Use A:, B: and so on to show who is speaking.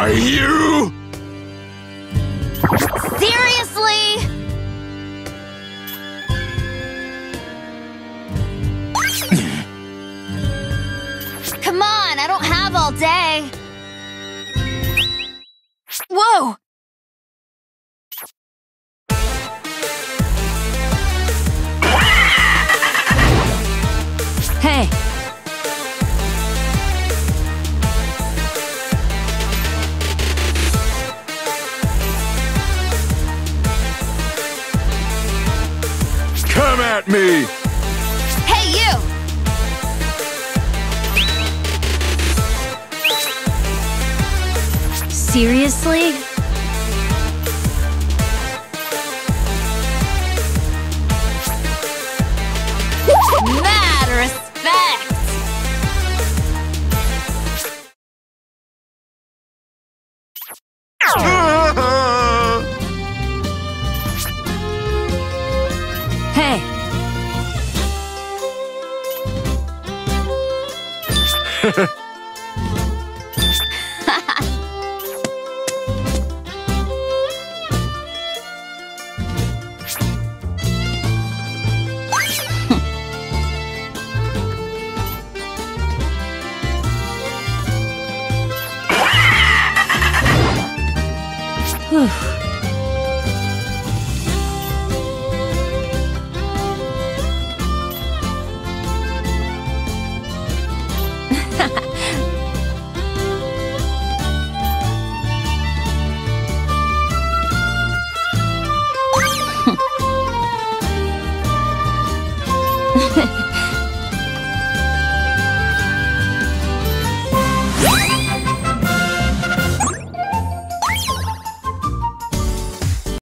A: Are you?
B: Seriously? Come on, I don't have all day. Whoa! Hey!
A: Come at me!
B: Hey, you! Seriously? Mad respect! Hey! Whew. Heh